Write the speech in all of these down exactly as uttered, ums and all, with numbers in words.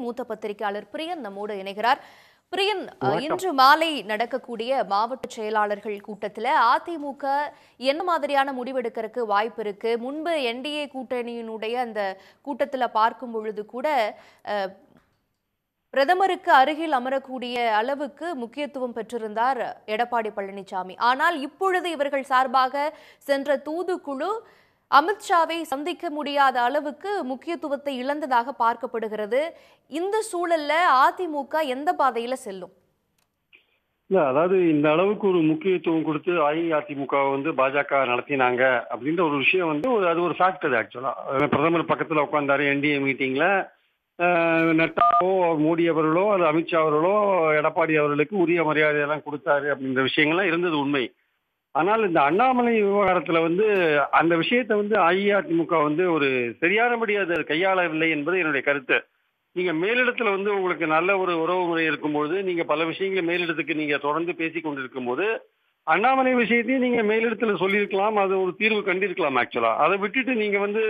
மூத்த பத்திரிகையாளர் பிரியன் நம்மோடு இணைகிறார். பிரியன், இன்று மாலை நடக்கக்கூடிய மாவட்ட செயலாளர்கள் கூட்டத்தில் அதிமுக என்ன மாதிரியான முடிவெடுக்கிறதுக்கு வாய்ப்பு இருக்கு? முன்பு என்டிஏ கூட்டணியினுடைய அந்த கூட்டத்தில் பார்க்கும் பொழுது கூட பிரதமருக்கு அருகில் அமரக்கூடிய அளவுக்கு முக்கியத்துவம் பெற்றிருந்தார் எடப்பாடி பழனிசாமி. ஆனால் இப்பொழுது இவர்கள் சார்பாக சென்ற தூதுக்குழு அமித்ஷாவை சந்திக்க முடியாத அளவுக்கு முக்கியத்துவத்தை இழந்ததாக பார்க்கப்படுகிறது. இந்த சூழல்ல அதிமுக எந்த பாதையில செல்லும்? இல்ல, அதாவது இந்த அளவுக்கு ஒரு முக்கியத்துவம் கொடுத்து அஇஅதிமுக வந்து பாஜக நடத்தினாங்க அப்படின்ற ஒரு விஷயம் வந்து அது ஒரு ஃபேக்ட். அது ஆக்சுவலா பிரதமர் பக்கத்துல உட்கார்ந்தாரு என்டிஏ மீட்டிங்ல. நட்டாவோ மோடி அவர்களோ அது அமித்ஷா அவர்களோ எடப்பாடி அவர்களுக்கு உரிய மரியாதையெல்லாம் கொடுத்தாரு அப்படின்ற விஷயங்கள்லாம் இருந்தது உண்மை. ஆனால் இந்த அண்ணாமலை விவகாரத்துல வந்து அந்த விஷயத்தை வந்து அஇஅதிமுக வந்து ஒரு சரியானபடி அதை கையாளவில்லை என்பது என்னுடைய கருத்து. நீங்க மேலிடத்துல வந்து உங்களுக்கு நல்ல ஒரு உறவு முறை இருக்கும்போது நீங்க பல விஷயங்களை மேலிடத்துக்கு நீங்க தொடர்ந்து பேசி கொண்டிருக்கும் போது அண்ணாமலை விஷயத்தையும் நீங்க மேலிடத்துல சொல்லியிருக்கலாம், அது ஒரு தீர்வு கண்டிருக்கலாம். ஆக்சுவலா அதை விட்டுட்டு நீங்க வந்து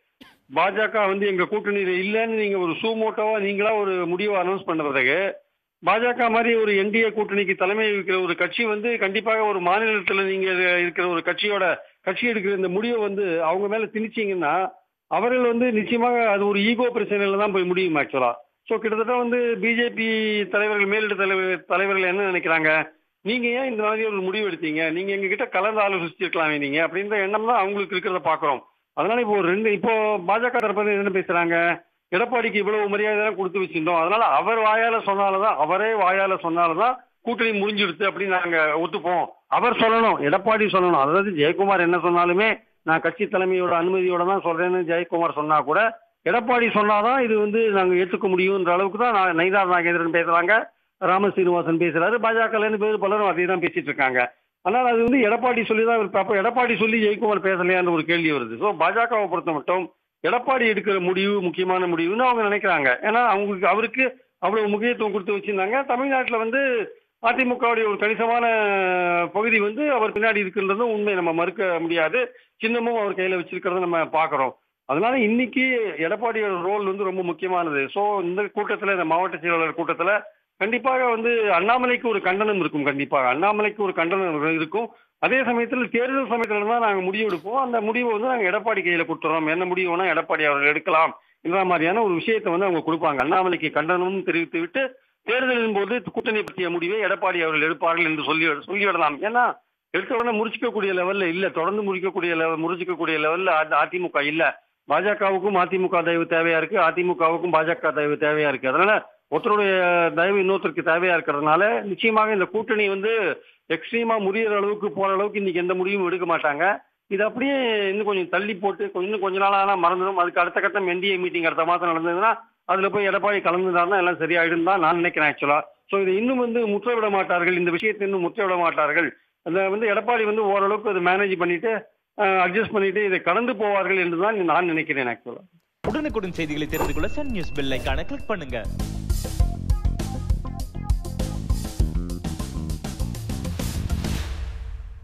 பாஜக வந்து எங்க கூட்டணியில இல்லைன்னு நீங்க ஒரு சூமோட்டோவா நீங்களா ஒரு முடிவை அனௌன்ஸ் பண்ண பிறகு பாஜக மாதிரி ஒரு என்டிஏ கூட்டணிக்கு தலைமை இருக்கிற ஒரு கட்சி வந்து கண்டிப்பாக ஒரு மாநிலத்தில் நீங்க இருக்கிற ஒரு கட்சியோட கட்சி எடுக்கிற இந்த முடிவை வந்து அவங்க மேல திணிச்சிங்கன்னா அவர்கள் வந்து நிச்சயமாக அது ஒரு ஈகோ பிரச்சனையில தான் போய் முடியும் ஆக்சுவலா. ஸோ கிட்டத்தட்ட வந்து பிஜேபி தலைவர்கள் மேலிட தலைவர் தலைவர்கள் என்ன நினைக்கிறாங்க, நீங்க ஏன் இந்த மாதிரி ஒரு முடிவு எடுத்தீங்க, நீங்க எங்க கிட்ட கலந்து ஆலோசிச்சிருக்கலாமே நீங்க அப்படின்ற எண்ணம் தான் அவங்களுக்கு இருக்கிறத பாக்குறோம். அதனால இப்போ ரெண்டு இப்போ பாஜக தரப்பு என்ன பேசுறாங்க, எடப்பாடிக்கு இவ்வளவு மரியாதை கொடுத்து வச்சிருந்தோம், அதனால அவர் வாயால சொன்னாலதான் அவரே வாயால சொன்னாலதான் கூட்டணி முடிஞ்சிடுது அப்படின்னு நாங்க ஒத்துப்போம். அவர் சொல்லணும், எடப்பாடி சொல்லணும். அதாவது ஜெயக்குமார் என்ன சொன்னாலுமே நான் கட்சி தலைமையோட அனுமதியோட தான் சொல்றேன்னு ஜெயக்குமார் சொன்னா கூட எடப்பாடி சொன்னாதான் இது வந்து நாங்க ஏற்றுக்க முடியும்ன்ற அளவுக்கு தான் நயினார் நாகேந்திரன் பேசுறாங்க, ராம சீனிவாசன் பேசுறாரு, பாஜக பேர் பலரும் அதே தான் பேசிட்டு இருக்காங்க. ஆனால் அது வந்து எடப்பாடி சொல்லிதான் அப்ப எடப்பாடி சொல்லி ஜெயக்குமார் பேசலையான்னு ஒரு கேள்வி வருது. ஸோ பாஜகவை பொறுத்த மட்டும் எடப்பாடி எடுக்கிற முடிவு முக்கியமான முடிவுன்னு அவங்க நினைக்கிறாங்க. ஏன்னா அவங்களுக்கு அவருக்கு அவ்வளவு முக்கியத்துவம் கொடுத்து வச்சிருந்தாங்க. தமிழ்நாட்டில் வந்து அதிமுகவுடைய ஒரு கணிசமான பகுதி வந்து அவர் பின்னாடி இருக்கின்றதும் உண்மை, நம்ம மறுக்க முடியாது. சின்னமும் அவர் கையில வச்சிருக்கிறத நம்ம பாக்குறோம். அதனால இன்னைக்கு எடப்பாடியோட ரோல் வந்து ரொம்ப முக்கியமானது. ஸோ இந்த கூட்டத்தில், இந்த மாவட்ட செயலாளர் கூட்டத்தில் கண்டிப்பாக வந்து அண்ணாமலைக்கு ஒரு கண்டனம் இருக்கும். கண்டிப்பாக அண்ணாமலைக்கு ஒரு கண்டனம் இருக்கும். அதே சமயத்தில் தேர்தல் சமயத்துல தான் நாங்கள் முடிவு எடுப்போம். அந்த முடிவை வந்து நாங்கள் எடப்பாடி கையில கொடுத்துறோம், என்ன முடிவுனா எடப்பாடி அவர்கள் எடுக்கலாம் என்ற மாதிரியான ஒரு விஷயத்தை வந்து அவங்க கொடுப்பாங்க. அண்ணாமலைக்கு கண்டனமும் தெரிவித்து விட்டு தேர்தலின் போது கூட்டணி பற்றிய முடிவை எடப்பாடி அவர்கள் எடுப்பார்கள் என்று சொல்லி சொல்லிவிடலாம். ஏன்னா எடுத்த உடனே முடிச்சிக்கக்கூடிய லெவல்ல இல்ல, தொடர்ந்து முடிக்கக்கூடிய லெவல் முடிச்சிக்கக்கூடிய லெவல்ல அதிமுக இல்ல. பாஜகவுக்கும் அதிமுக தயவு தேவையா இருக்கு, அதிமுகவுக்கும் பாஜக தயவு தேவையா இருக்கு. அதனால ஒருத்தருடைய தயவு இன்னொருத்தருக்கு தேவையா இருக்கிறதுனால நிச்சயமாக இந்த கூட்டணி வந்து எக்ஸ்ட்ரீமா முறியற அளவுக்கு போற அளவுக்கு இன்னைக்கு எந்த முடிவும் எடுக்க மாட்டாங்க. இது அப்படியே இன்னும் கொஞ்சம் தள்ளி போட்டு இன்னும் கொஞ்ச நாள் ஆனா மறந்துடும். அதுக்கு அடுத்த கட்டம் என்டிஏ மீட்டிங் அடுத்த மாதம் நடந்ததுன்னா அதுல போய் எடப்பாடி கலந்துட்டாருன்னா எல்லாம் சரியாயிடும் தான் நான் நினைக்கிறேன் ஆக்சுவலா. ஸோ இதை இன்னும் வந்து முற்ற விட மாட்டார்கள், இந்த விஷயத்தை இன்னும் முற்ற விட மாட்டார்கள். அதை வந்து எடப்பாடி வந்து ஓரளவுக்கு அதை மேனேஜ் பண்ணிட்டு அட்ஜஸ்ட் பண்ணிட்டு இதை கடந்து போவார்கள் என்றுதான் நான் நினைக்கிறேன் ஆக்சுவலா. உடனுக்குடன் செய்திகளை தெரிந்து கொள்ள சன் நியூஸ் பெல் ஐகானை கிளிக் பண்ணுங்க.